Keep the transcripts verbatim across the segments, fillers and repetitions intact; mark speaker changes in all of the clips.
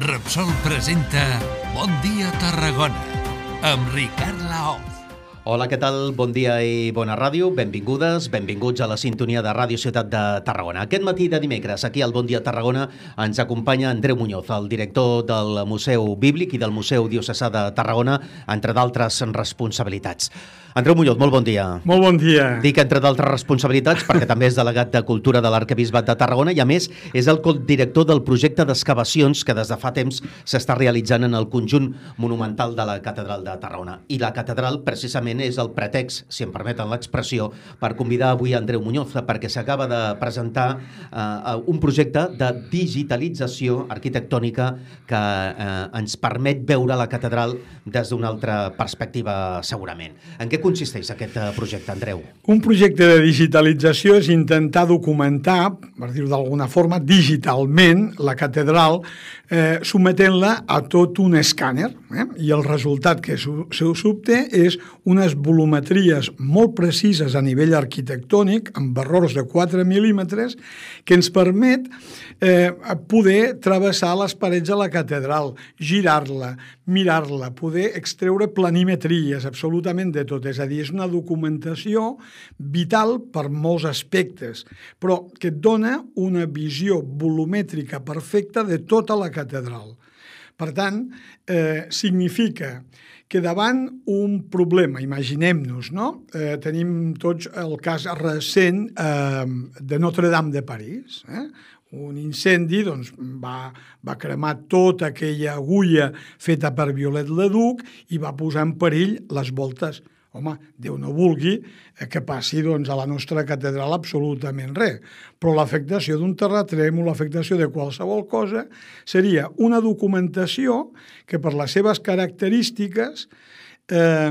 Speaker 1: Repsol presenta Bon dia Tarragona amb Ricard Laoz.
Speaker 2: Hola, què tal? Bon dia i bona ràdio. Benvingudes, benvinguts a la sintonia de Ràdio Ciutat de Tarragona. Aquest matí de dimecres, aquí al Bon dia Tarragona, ens acompanya Andreu Muñoz, el director del Museu Bíblic i del Museu Diocesà de Tarragona, entre d'altres responsabilitats. Andreu Muñoz, molt bon dia.
Speaker 3: Molt bon dia.
Speaker 2: Dic entre d'altres responsabilitats perquè també és delegat de Cultura de l'Arquebisbat de Tarragona i, a més, és el codirector del projecte d'excavacions que des de fa temps s'està realitzant en el conjunt monumental de la Catedral de Tarragona. I la catedral, precisament, és el pretext, si em permeten l'expressió, per convidar avui Andreu Muñoz, perquè s'acaba de presentar eh, un projecte de digitalització arquitectònica que eh, ens permet veure la catedral des d'una altra perspectiva, segurament. En què consisteix aquest projecte, Andreu?
Speaker 3: Un projecte de digitalització és intentar documentar, per dir-ho d'alguna forma, digitalment la catedral, eh, sometent-la a tot un escàner, eh? I el resultat que s'obté és unes volumetries molt precises a nivell arquitectònic, amb errors de quatre mil·límetres, que ens permet eh, poder travessar les parets de la catedral, girar-la, mirar-la, poder extreure planimetries, absolutament de tot. És a dir, és una documentació vital per molts aspectes, però que et dona una visió volumètrica perfecta de tota la catedral. Per tant, eh, significa que davant un problema, imaginem-nos, no? Eh, tenim tots el cas recent eh, de Notre-Dame de París, eh? Un incendi doncs, va, va cremar tota aquella agulla feta per Viollet-le-Duc i va posar en perill les voltes. Home, Déu no vulgui que passi doncs, a la nostra catedral absolutament res. Però l'afectació d'un terratrèmol, l'afectació de qualsevol cosa, seria una documentació que per les seves característiques eh,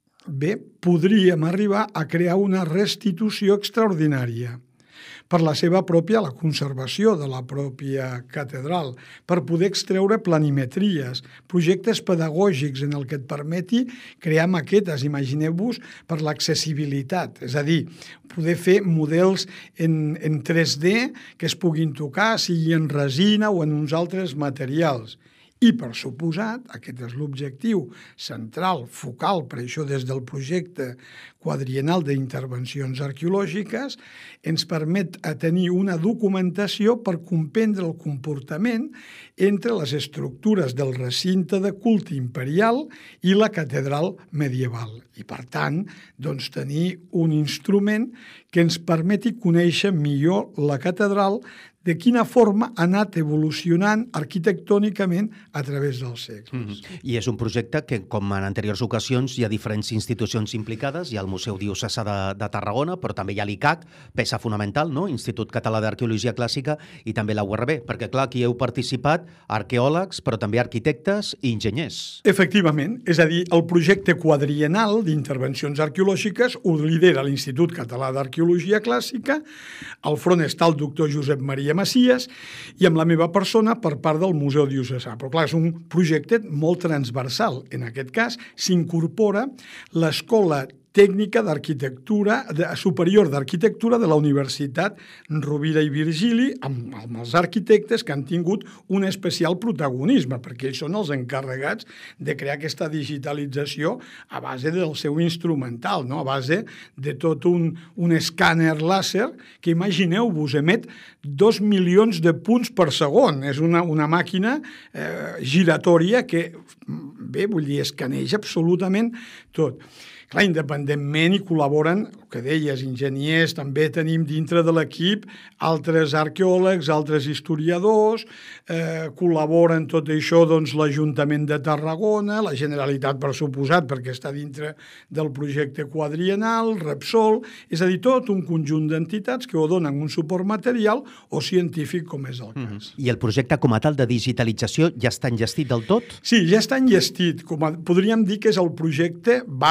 Speaker 3: bé, podríem arribar a crear una restitució extraordinària per la seva pròpia, la conservació de la pròpia catedral, per poder extreure planimetries, projectes pedagògics en el que et permeti crear maquetes, imagineu-vos, per l'accessibilitat, és a dir, poder fer models en, en tres D que es puguin tocar, sigui en resina o en uns altres materials. I, per suposat, aquest és l'objectiu central, focal, per això des del projecte quadriennal d'intervencions arqueològiques, ens permet tenir una documentació per comprendre el comportament entre les estructures del recinte de culte imperial i la catedral medieval. I, per tant, doncs, tenir un instrument que ens permeti conèixer millor la catedral, de quina forma ha anat evolucionant arquitectònicament a través dels segles.
Speaker 2: Mm-hmm. I és un projecte que, com en anteriors ocasions, hi ha diferents institucions implicades. Hi ha el Museu Diocesà de, de Tarragona, però també hi ha l'I C A C, peça fonamental, no? Institut Català d'Arqueologia Clàssica, i també la U R B, perquè, clar, aquí heu participat arqueòlegs, però també arquitectes i enginyers.
Speaker 3: Efectivament, és a dir, el projecte quadriennal d'intervencions arqueològiques ho lidera l'Institut Català d'Arqueologia Clàssica, al front està el doctor Josep Maria Macias i amb la meva persona per part del Museu Diocesà. Però clar, és un projecte molt transversal. En aquest cas s'incorpora l'Escola Tècnica d'Arquitectura Superior d'Arquitectura de la Universitat Rovira i Virgili, amb, amb els arquitectes que han tingut un especial protagonisme, perquè ells són els encarregats de crear aquesta digitalització a base del seu instrumental, no? A base de tot un, un escàner làser que, imagineu-vos, emet dos milions de punts per segon. És una, una màquina eh, giratòria que, bé, vull dir, escaneja absolutament tot. Clar, independentment hi col·laboren, el que deies, enginyers, també tenim dintre de l'equip altres arqueòlegs, altres historiadors, eh, col·laboren tot això doncs, l'Ajuntament de Tarragona, la Generalitat per suposat, perquè està dintre del projecte quadriennal, Repsol, és a dir, tot un conjunt d'entitats que ho donen un suport material o científic, com és el cas.
Speaker 2: Mm-hmm. I el projecte com a tal de digitalització ja està enllestit del tot?
Speaker 3: Sí, ja està enllestit. Com a, podríem dir que és el projecte bàsic,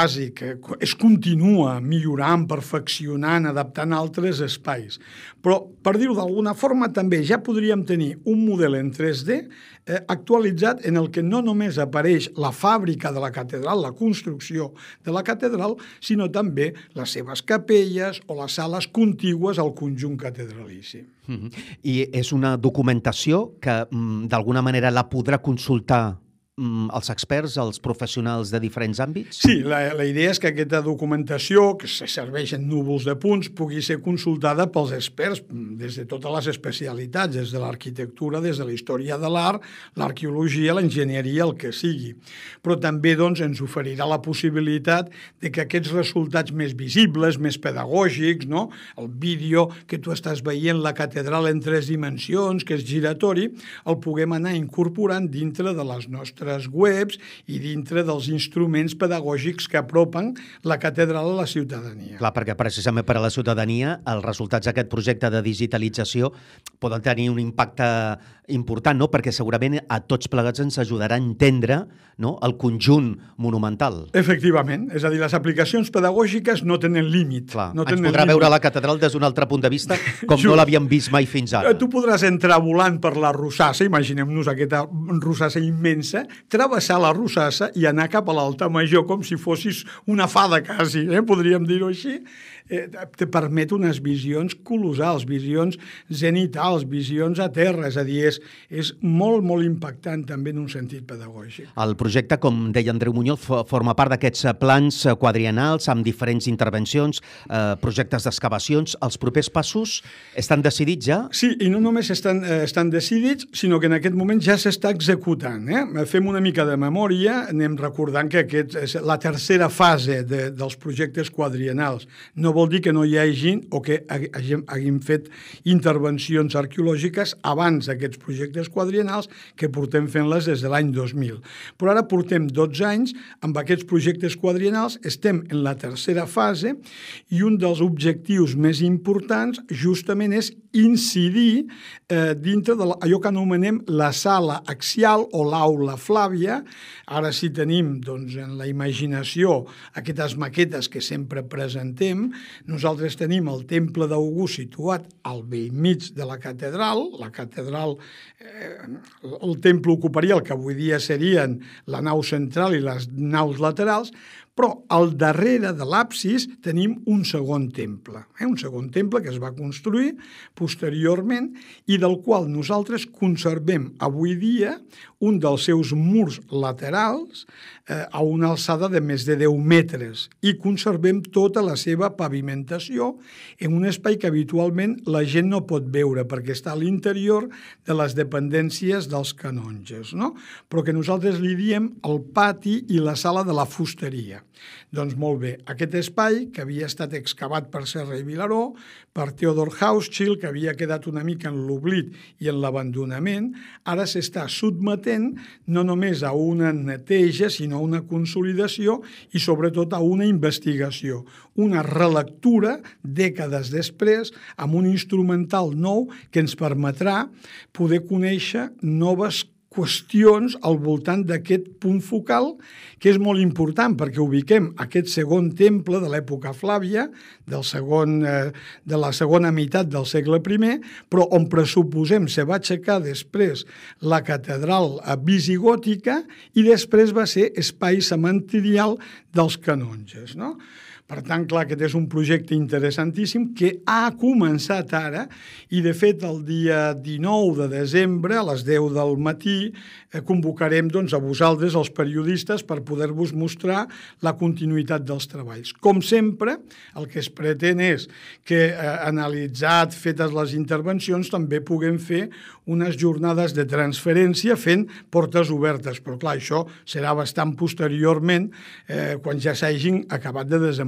Speaker 3: que es continua millorant, perfeccionant, adaptant a altres espais. Però, per dir-ho d'alguna forma, també ja podríem tenir un model en tres D eh, actualitzat en el que no només apareix la fàbrica de la catedral, la construcció de la catedral, sinó també les seves capelles o les sales contigües al conjunt catedralici.
Speaker 2: Mm-hmm. I és una documentació que d'alguna manera la podrà consultar els experts, els professionals de diferents àmbits?
Speaker 3: Sí, la, la idea és que aquesta documentació, que se serveix en núvols de punts, pugui ser consultada pels experts des de totes les especialitats, des de l'arquitectura, des de la història de l'art, l'arqueologia, l'enginyeria, el que sigui. Però també doncs, ens oferirà la possibilitat de que aquests resultats més visibles, més pedagògics, no? El vídeo que tu estàs veient, la catedral en tres dimensions, que és giratori, el puguem anar incorporant dintre de les nostres webs i dintre dels instruments pedagògics que apropen la catedral a la ciutadania.
Speaker 2: Clar, perquè precisament per a la ciutadania els resultats d'aquest projecte de digitalització poden tenir un impacte important, no? Perquè segurament a tots plegats ens ajudarà a entendre, no?, el conjunt monumental.
Speaker 3: Efectivament, és a dir, les aplicacions pedagògiques no tenen límit.
Speaker 2: Clar,
Speaker 3: no
Speaker 2: ens podrà límit. Veure la catedral des d'un altre punt de vista com no l'havíem vist mai fins ara.
Speaker 3: Tu podràs entrar volant per la Rosassa, imaginem-nos aquesta Rosassa immensa, travessar la Rosassa i anar cap a l'Alta Major com si fossis una fada quasi, eh? Podríem dir-ho així. Eh, te permet unes visions colossals, visions zenitals, visions a terra, és a dir, és, és molt, molt impactant també en un sentit pedagògic.
Speaker 2: El projecte, com deia Andreu Muñoz, forma part d'aquests plans quadriennals amb diferents intervencions, eh, projectes d'excavacions. Els propers passos estan decidits ja?
Speaker 3: Sí, i no només estan, eh, estan decidits, sinó que en aquest moment ja s'està executant. Eh? Fem una mica de memòria, anem recordant que aquest és la tercera fase de, dels projectes quadriennals. No vol dir que no hi hagin o que hàgim, hàgim fet intervencions arqueològiques abans d'aquests projectes quadriennals que portem fent-les des de l'any dos mil. Però ara portem dotze anys amb aquests projectes quadriennals, estem en la tercera fase i un dels objectius més importants justament és incidir eh, dintre d'allò que anomenem la sala axial o l'aula Flàvia. Ara sí tenim doncs, en la imaginació aquestes maquetes que sempre presentem. Nosaltres tenim el temple d'August situat al bell mig de la catedral. La catedral, eh, el temple ocuparia el que avui dia serien la nau central i les naus laterals, però al darrere de l'absis tenim un segon temple, eh? un segon temple que es va construir posteriorment i del qual nosaltres conservem avui dia un dels seus murs laterals eh, a una alçada de més de deu metres i conservem tota la seva pavimentació en un espai que habitualment la gent no pot veure perquè està a l'interior de les dependències dels canonges, no? Però que nosaltres li diem el pati i la sala de la fusteria. Doncs molt bé, aquest espai que havia estat excavat per Serra i Vilaró, per Theodor Hauschild, que havia quedat una mica en l'oblit i en l'abandonament, ara s'està sotmetent no només a una neteja, sinó a una consolidació i sobretot a una investigació, una relectura dècades després amb un instrumental nou que ens permetrà poder conèixer noves qüestions al voltant d'aquest punt focal, que és molt important perquè ubiquem aquest segon temple de l'època Flàvia, del segon, eh, de la segona meitat del segle primer, però on pressuposem se va aixecar després la catedral visigòtica i després va ser espai cementirial dels canonges, no? Per tant, clar, aquest és un projecte interessantíssim que ha començat ara i, de fet, el dia dinou de desembre, a les deu del matí, eh, convocarem doncs, a vosaltres, els periodistes, per poder-vos mostrar la continuïtat dels treballs. Com sempre, el que es pretén és que, eh, analitzat, fetes les intervencions, també puguem fer unes jornades de transferència fent portes obertes. Però, clar, això serà bastant posteriorment, eh, quan ja s'hagin acabat de desenvolupar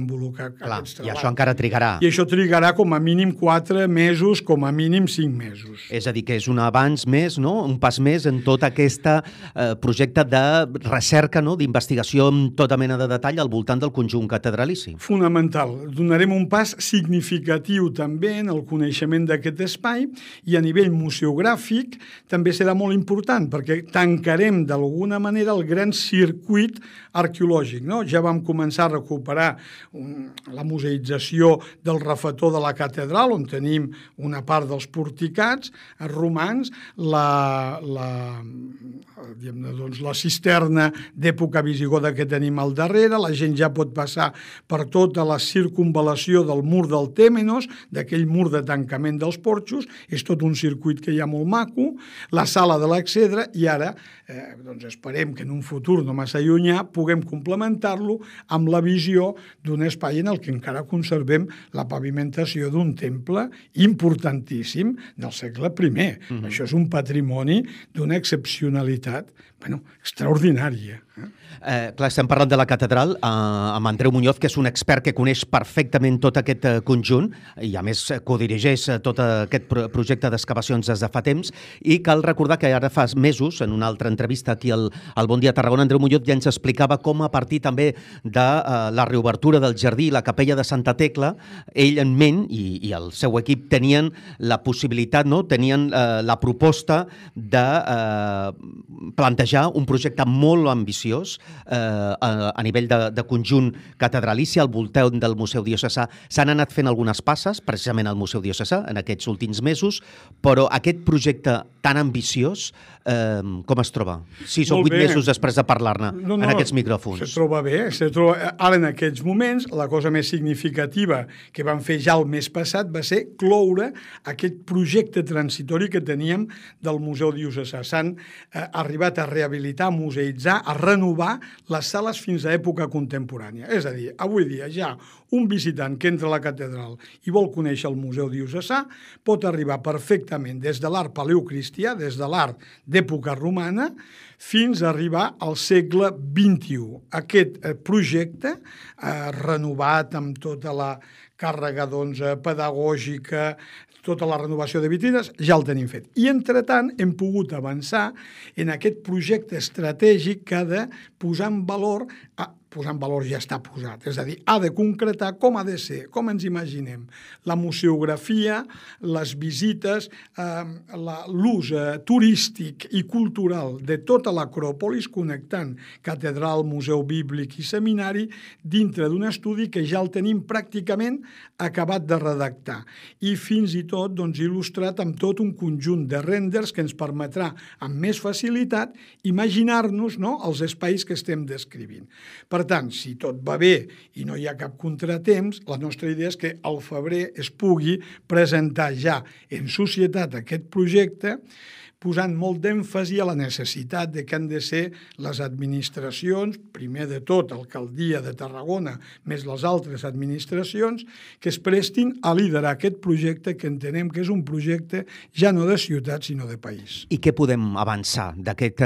Speaker 3: desenvolupar
Speaker 2: Clar,
Speaker 3: aquests
Speaker 2: i
Speaker 3: treballs.
Speaker 2: això encara trigarà.
Speaker 3: I això trigarà com a mínim quatre mesos, com a mínim cinc mesos.
Speaker 2: És a dir, que és un avanç més, no? Un pas més en tot aquest eh, projecte de recerca, no? D'investigació amb tota mena de detall al voltant del conjunt catedralici.
Speaker 3: Fonamental. Donarem un pas significatiu també en el coneixement d'aquest espai i a nivell museogràfic també serà molt important perquè tancarem d'alguna manera el gran circuit arqueològic. No? Ja vam començar a recuperar un, la museïtzació del refetor de la catedral, on tenim una part dels porticats romans, la, la, doncs, la cisterna d'època visigoda que tenim al darrere, la gent ja pot passar per tota la circunvalació del mur del Tèmenos, d'aquell mur de tancament dels porxos, és tot un circuit que hi ha molt maco, la sala de l'Excedre, i ara eh, doncs esperem que en un futur no massa llunyà puguem complementar-lo amb la visió d'un espai en el que encara conservem la pavimentació d'un temple importantíssim del segle primer. Mm-hmm. Això és un patrimoni d'una excepcionalitat bueno, extraordinària. Eh?
Speaker 2: Eh, clar, estem parlant de la catedral eh, amb Andreu Muñoz, que és un expert que coneix perfectament tot aquest eh, conjunt i a més codirigeix eh, tot aquest pro projecte d'excavacions des de fa temps, i cal recordar que ara fa mesos, en una altra entrevista aquí al, al Bon Dia Tarragona, Andreu Muñoz ja ens explicava com a partir també de eh, la reobertura del jardí i la capella de Santa Tecla, ell en ment i, i el seu equip tenien la possibilitat, no? tenien eh, la proposta de eh, plantejar un projecte molt ambiciós eh, a, a nivell de, de conjunt catedralici al voltant del Museu Diocesà. S'han anat fent algunes passes, precisament al Museu Diocesà, en aquests últims mesos, però aquest projecte tan ambiciós, eh, com es troba? Sis o vuit mesos després de parlar-ne
Speaker 3: no, no,
Speaker 2: en aquests micròfons.
Speaker 3: Se troba bé. Se troba... Ara, en aquests moments, la cosa més significativa que vam fer ja el mes passat va ser cloure aquest projecte transitori que teníem del Museu Diocesà. S'han eh, arribat a rehabilitar, a museïtzar, a renovar les sales fins a època contemporània. És a dir, avui dia ja un visitant que entra a la catedral i vol conèixer el Museu Diocesà pot arribar perfectament des de l'art paleocristià, des de l'art d'època romana, fins a arribar al segle vint-i-u. Aquest eh, projecte, eh, renovat amb tota la càrrega doncs, pedagògica, tota la renovació de vitrines, ja el tenim fet. I, entretant, hem pogut avançar en aquest projecte estratègic que ha de posar en valor, a, posar en valor ja està posat, és a dir, ha de concretar com ha de ser, com ens imaginem, la museografia, les visites, eh, l'ús eh, turístic i cultural de tota l'acròpolis, connectant catedral, museu bíblic i seminari, dintre d'un estudi que ja el tenim pràcticament acabat de redactar i fins i tot doncs, il·lustrat amb tot un conjunt de renders que ens permetrà amb més facilitat imaginar-nos, no?, els espais que estem descrivint. Per tant, si tot va bé i no hi ha cap contratemps, la nostra idea és que al febrer es pugui presentar ja en societat aquest projecte, posant molt d'èmfasi a la necessitat de que han de ser les administracions, primer de tot Alcaldia de Tarragona, més les altres administracions, que es prestin a liderar aquest projecte que entenem que és un projecte ja no de ciutat, sinó de país.
Speaker 2: I què podem avançar d'aquest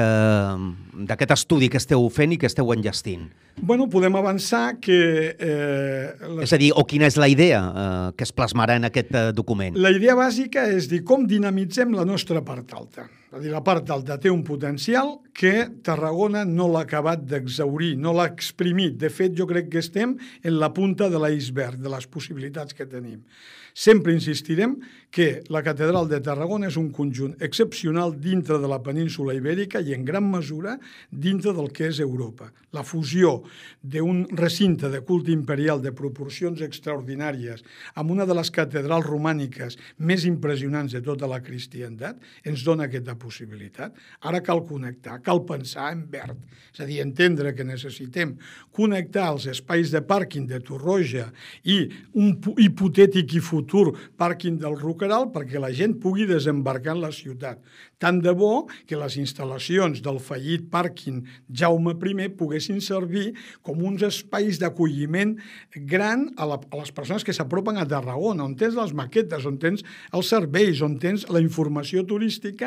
Speaker 2: eh, estudi que esteu fent i que esteu enllestint?
Speaker 3: Bueno, podem avançar que... Eh,
Speaker 2: les... És a dir, o quina és la idea eh, que es plasmarà en aquest eh, document?
Speaker 3: La idea bàsica és dir com dinamitzem la nostra part alta. És a dir, la part alta té un potencial que Tarragona no l'ha acabat d'exhaurir, no l'ha exprimit. De fet, jo crec que estem en la punta de l'iceberg, de les possibilitats que tenim. Sempre insistirem que la catedral de Tarragona és un conjunt excepcional dintre de la península ibèrica i en gran mesura dintre del que és Europa. La fusió d'un recinte de culte imperial de proporcions extraordinàries amb una de les catedrals romàniques més impressionants de tota la cristiandat ens dona aquesta possibilitat. Ara cal connectar, cal pensar en verd, és a dir, entendre que necessitem connectar els espais de pàrquing de Torroja i un hipotètic i futur pàrquing del Roqueral perquè la gent pugui desembarcar en la ciutat. Tant de bo que les instal·lacions del fallit pàrquing Jaume primer poguessin servir com uns espais d'acolliment gran a, la, a les persones que s'apropen a Tarragona, on tens les maquetes, on tens els serveis, on tens la informació turística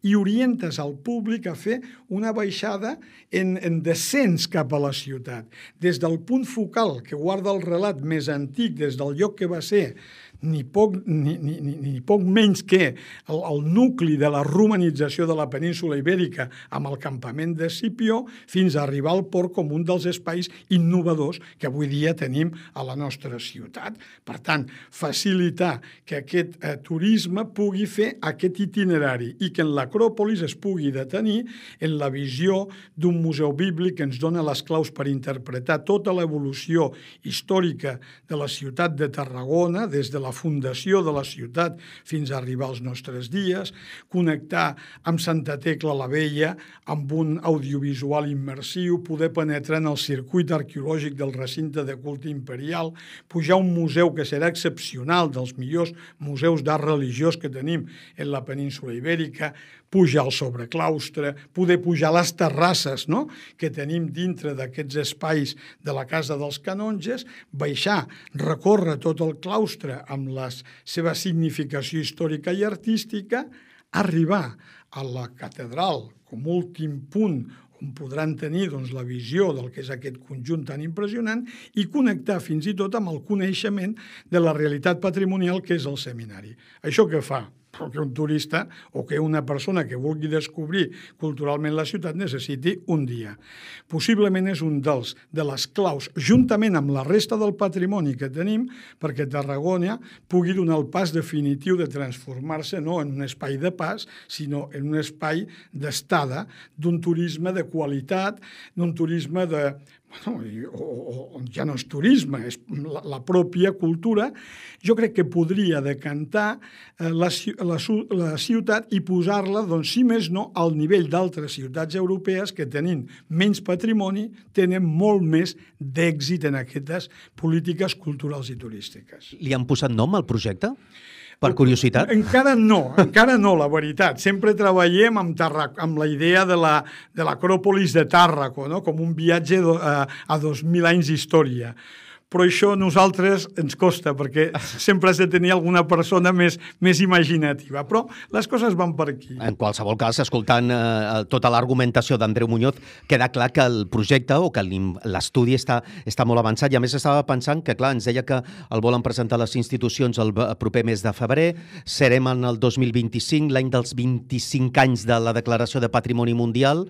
Speaker 3: i orientes al públic a fer una baixada en, en descens cap a la ciutat. Des del punt focal que guarda el relat més antic, des del lloc que va ser ni poc, ni, ni, ni, ni poc menys que el, el nucli de la romanització de la península ibèrica amb el campament de Escipió, fins a arribar al port com un dels espais innovadors que avui dia tenim a la nostra ciutat. Per tant, facilitar que aquest eh, turisme pugui fer aquest itinerari i que en l'Acròpolis es pugui detenir en la visió d'un museu bíblic que ens dona les claus per interpretar tota l'evolució històrica de la ciutat de Tarragona, des de la fundació de la ciutat fins a arribar als nostres dies, connectar amb Santa Tecla la Vella amb un audiovisual immersiu, poder penetrar en el circuit arqueològic del recinte de culte imperial, pujar a un museu que serà excepcional, dels millors museus d'art religiós que tenim en la península ibèrica, pujar al sobreclaustre, poder pujar a les terrasses, no?, que tenim dintre d'aquests espais de la Casa dels Canonges, baixar, recórrer tot el claustre amb la seva significació històrica i artística, arribar a la catedral com últim punt on podran tenir doncs, la visió del que és aquest conjunt tan impressionant i connectar fins i tot amb el coneixement de la realitat patrimonial que és el seminari. Això què fa? Que un turista o que una persona que vulgui descobrir culturalment la ciutat necessiti un dia. Possiblement és un dels de les claus, juntament amb la resta del patrimoni que tenim, perquè Tarragona pugui donar el pas definitiu de transformar-se no en un espai de pas, sinó en un espai d'estada, d'un turisme de qualitat, d'un turisme de... Bueno, o, o, ja no és turisme, és la, la pròpia cultura. Jo crec que podria decantar eh, la, la, la ciutat i posar-la, doncs, si més no, al nivell d'altres ciutats europees que tenint menys patrimoni tenen molt més d'èxit en aquestes polítiques culturals i turístiques.
Speaker 2: Li han posat nom al projecte? Per curiositat?
Speaker 3: Encara no, encara no, la veritat. Sempre treballem amb, Tarra, amb la idea de la, de l'Acròpolis de Tàrraco, no?, com un viatge do, a, a dos mil anys d'història. Però això a nosaltres ens costa, perquè sempre has de tenir alguna persona més, més imaginativa. Però les coses van per aquí.
Speaker 2: En qualsevol cas, escoltant eh, tota l'argumentació d'Andreu Muñoz, queda clar que el projecte o que l'estudi està, està molt avançat. I a més estava pensant que, clar, ens deia que el volen presentar les institucions el proper mes de febrer. Serem en el dos mil vint-i-cinc, l'any dels vint-i-cinc anys de la Declaració de Patrimoni Mundial.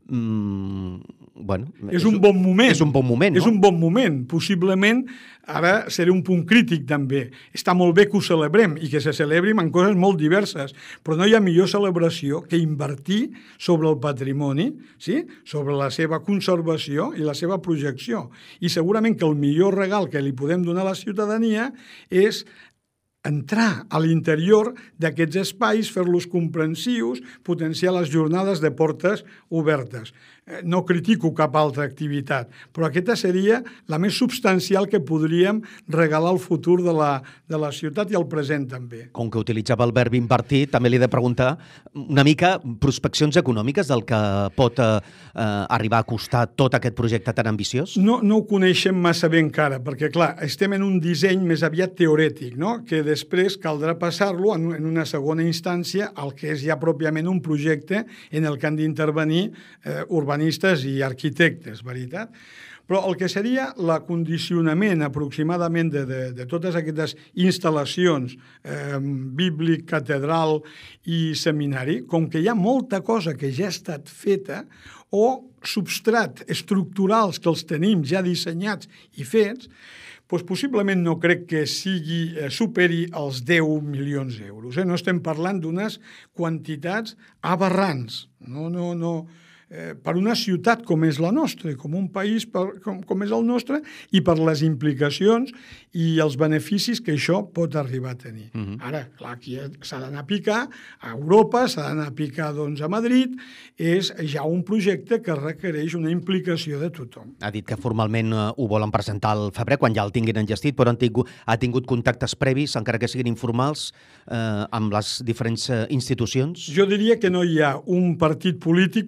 Speaker 2: Mm, bueno,
Speaker 3: és un bon moment.
Speaker 2: És un bon moment, no?
Speaker 3: És un bon moment. Possiblement, ara seré un punt crític també. Està molt bé que ho celebrem i que se celebrin en coses molt diverses, però no hi ha millor celebració que invertir sobre el patrimoni, sí? Sobre la seva conservació i la seva projecció. I segurament que el millor regal que li podem donar a la ciutadania és entrar a l'interior d'aquests espais, fer-los comprensius, potenciar les jornades de portes obertes. No critico cap altra activitat, però aquesta seria la més substancial que podríem regalar al futur de la, de la ciutat i al present també.
Speaker 2: Com que utilitzava el verb invertir, també li he de preguntar una mica prospeccions econòmiques del que pot eh, arribar a costar tot aquest projecte tan ambiciós?
Speaker 3: No, no ho coneixem massa bé encara, perquè clar, estem en un disseny més aviat teorètic, no?, que després caldrà passar-lo en, en una segona instància al que és ja pròpiament un projecte en el que han d'intervenir eh, urbanistes i arquitectes, veritat? Però el que seria l'acondicionament aproximadament de, de, de totes aquestes instal·lacions, eh, bíblic, catedral i seminari, com que hi ha molta cosa que ja ha estat feta, o substrat estructurals que els tenim ja dissenyats i fets, doncs possiblement no crec que sigui eh, superi els deu milions d'euros. Eh? No estem parlant d'unes quantitats aberrants. No, no, no. Eh, per una ciutat com és la nostra, com un país per, com, com és el nostre, i per les implicacions i els beneficis que això pot arribar a tenir. Uh-huh. Ara, clar, aquí s'ha d'anar a picar a Europa, s'ha d'anar a picar doncs, a Madrid, és ja un projecte que requereix una implicació de tothom.
Speaker 2: Ha dit que formalment uh, ho volen presentar al febrer, quan ja el tinguin enllestit, però han tingut, ha tingut contactes previs, encara que siguin informals, eh, amb les diferents uh, institucions?
Speaker 3: Jo diria que no hi ha un partit polític, potser algun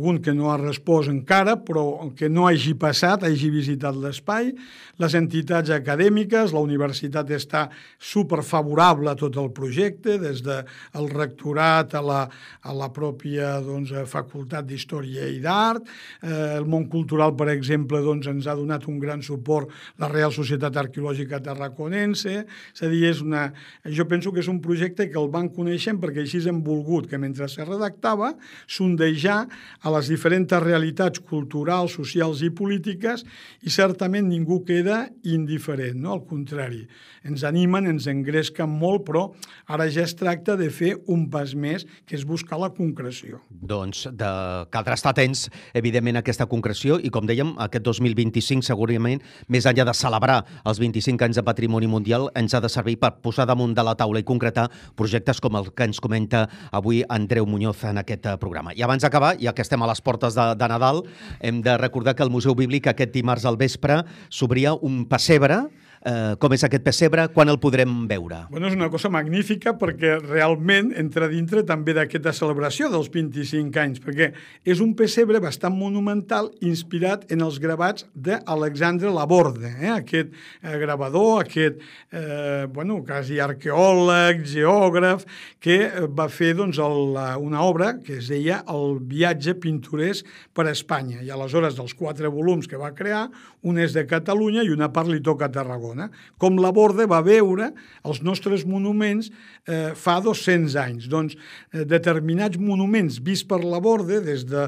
Speaker 3: algun que no ha respost encara, però que no hagi passat, hagi visitat l'espai, les entitats acadèmiques, la universitat està superfavorable a tot el projecte, des del rectorat a la, a la pròpia doncs, facultat d'Història i d'Art, eh, el món cultural, per exemple, doncs, ens ha donat un gran suport la Real Societat Arqueològica Tarraconense, és a dir, és una, jo penso que és un projecte que el van coneixent perquè així hem volgut que mentre se redactava sondejar a les diferents realitats culturals, socials i polítiques i certament ningú queda indiferent, no? Al contrari, ens animen, ens engresquen molt, però ara ja es tracta de fer un pas més, que és buscar la concreció.
Speaker 2: Doncs de... caldrà estar atents, evidentment, a aquesta concreció i, com dèiem, aquest dos mil vint-i-cinc segurament, més enllà de celebrar els vint-i-cinc anys de Patrimoni Mundial, ens ha de servir per posar damunt de la taula i concretar projectes com el que ens comenta avui Andreu Muñoz en aquest programa. I abans d'acabar, ja que estem a les portes de, de Nadal, hem de recordar que el Museu Bíblic aquest dimarts al vespre s'obria un pessebre. Eh, com és aquest pessebre? Quan el podrem veure?
Speaker 3: Bueno, és una cosa magnífica perquè realment entra dintre també d'aquesta celebració dels vint-i-cinc anys, perquè és un pessebre bastant monumental inspirat en els gravats d'Alexandre Laborde, eh? aquest eh, gravador, aquest eh, bueno, quasi arqueòleg, geògraf, que va fer doncs, el, una obra que es deia El viatge pintoresc per Espanya. I aleshores, dels quatre volums que va crear, un és de Catalunya i una part li toca a Tarragona. Com Laborde va veure els nostres monuments eh, fa dos-cents anys. Doncs eh, determinats monuments vists per Laborde, des de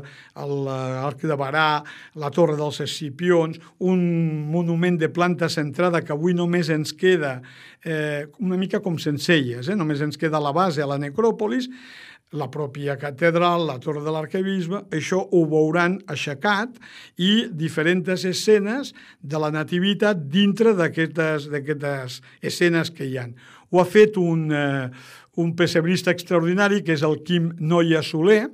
Speaker 3: l'Arc de Barà, la Torre dels Escipions, un monument de planta centrada que avui només ens queda eh, una mica com Sencelles, eh? Només ens queda la base a la necròpolis, la pròpia catedral, la torre de l'arquebisbe, això ho veuran aixecat i diferents escenes de la nativitat dintre d'aquestes escenes que hi ha. Ho ha fet un, eh, un pessebrista extraordinari, que és el Quim Noia Soler,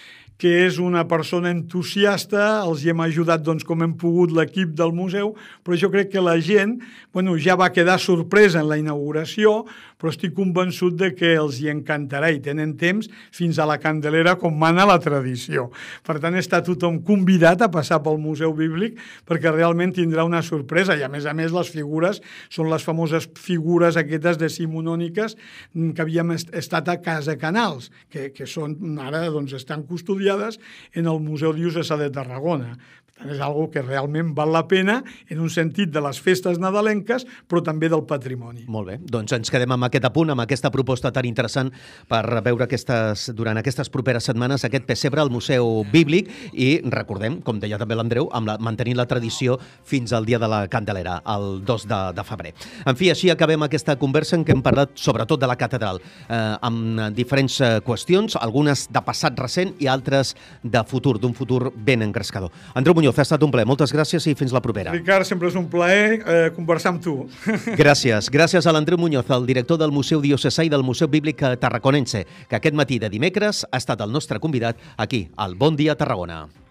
Speaker 3: que és una persona entusiasta, els hi hem ajudat doncs, com hem pogut l'equip del museu, però jo crec que la gent bueno, ja va quedar sorpresa en la inauguració, però estic convençut de que els hi encantarà i tenen temps fins a la Candelera com mana la tradició. Per tant, està tothom convidat a passar pel Museu Bíblic perquè realment tindrà una sorpresa i, a més a més, les figures són les famoses figures aquestes decimonòniques que havíem estat a Casa Canals, que, que són, ara doncs, estan custodiades en el Museu Diocesà de Tarragona. És algo que realment val la pena en un sentit de les festes nadalenques, però també del patrimoni.
Speaker 2: Molt bé, doncs ens quedem amb aquest apunt, amb aquesta proposta tan interessant per veure aquestes, durant aquestes properes setmanes aquest pessebre al Museu Bíblic i recordem, com deia també l'Andreu, amb la, mantenint la tradició fins al dia de la Candelera, el dos de, de febrer. En fi, així acabem aquesta conversa en què hem parlat sobretot de la catedral, eh, amb diferents qüestions, algunes de passat recent i altres de futur, d'un futur ben engrescador. Andreu Muñoz, ha estat un plaer. Moltes gràcies i fins la propera.
Speaker 3: Ricard, sempre és un plaer eh, conversar amb tu.
Speaker 2: Gràcies. Gràcies a l'Andreu Muñoz, el director del Museu Diocesà i del Museu Bíblic Tarraconense, que aquest matí de dimecres ha estat el nostre convidat aquí, al Bon Dia Tarragona.